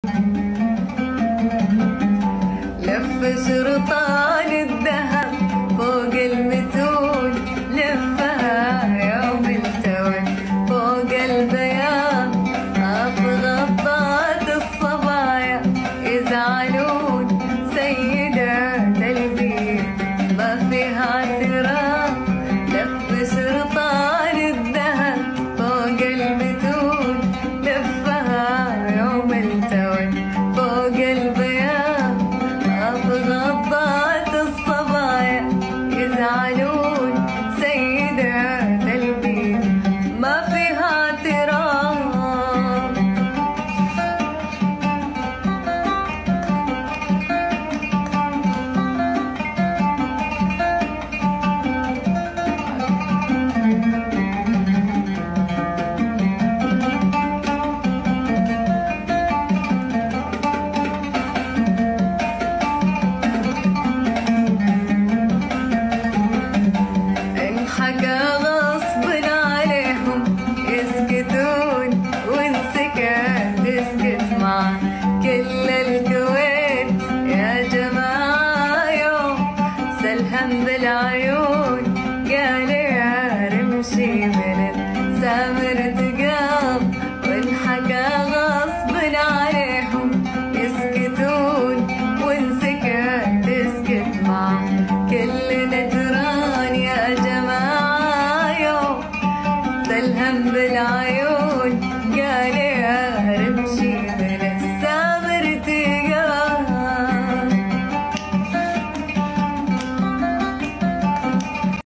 لف شرطان الذهب فوق المتون، لفها يوم التون فوق البياض، غطات الصبايا يزعلون سيدات البيت ما فيها اعتراف. لف شرطان الذهب فوق المتون، لفها يوم التون فوق البياض، غطات الصبايا يزعلون سيدات البيت ما فيها اعتراف. حكى غصب عليهم يسكتون، وانسكت تسكت مع كل الكويت يا جماعة. يوم سلهم بالعيون قال يا رمشي من السامر